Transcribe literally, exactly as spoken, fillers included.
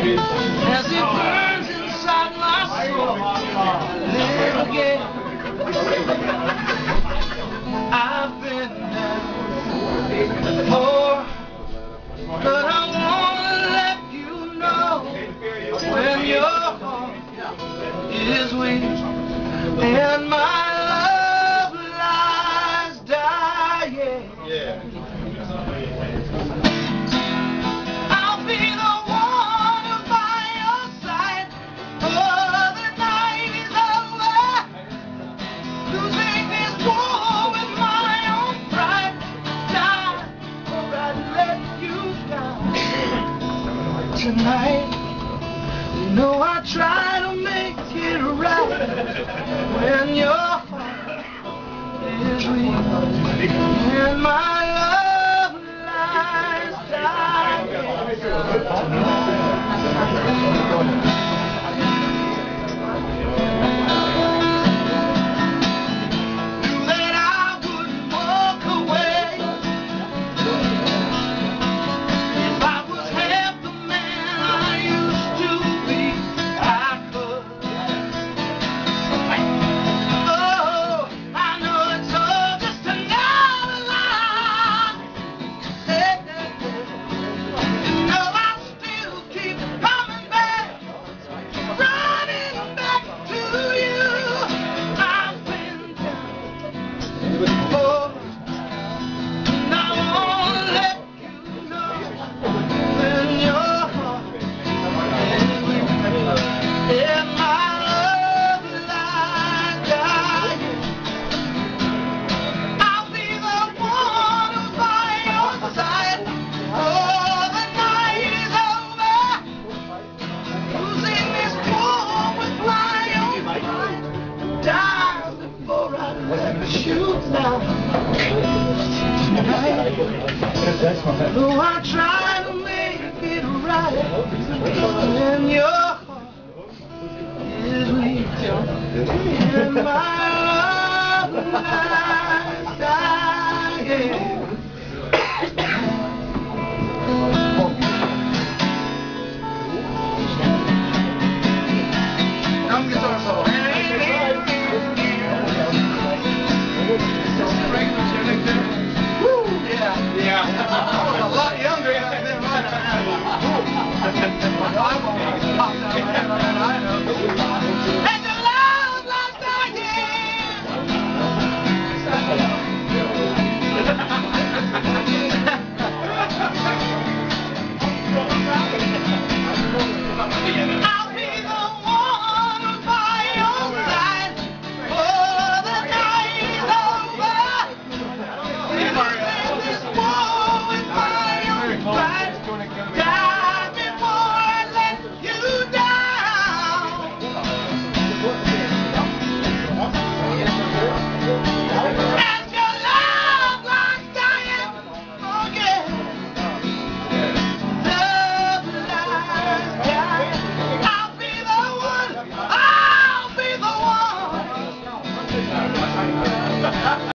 as it burns inside my soul. Live again. I've been down before, but I wanna let you know when your heart is weak and my love lies dying. Yeah. I'll be the one who's by your side. Oh, the night is over. Losing this war with my own pride. Die, or I'd let you die. Tonight, you know I try to make it right when your heart is weak and my love lies dying. Knew that I wouldn't walk away if I was half the man I used to be. I could. Oh, I know it's all just another lie. Hey, hey, hey. You know I still keep coming back, running back to you. I've been down before, and I wanna let you know when your heart is weak and my love lies dying. I'll be the one who's by your side. Oh, the night is over. Losing this war with my own mind. Die before I let you down. Tonight, though I try to make it right when your heart is weak and my love lies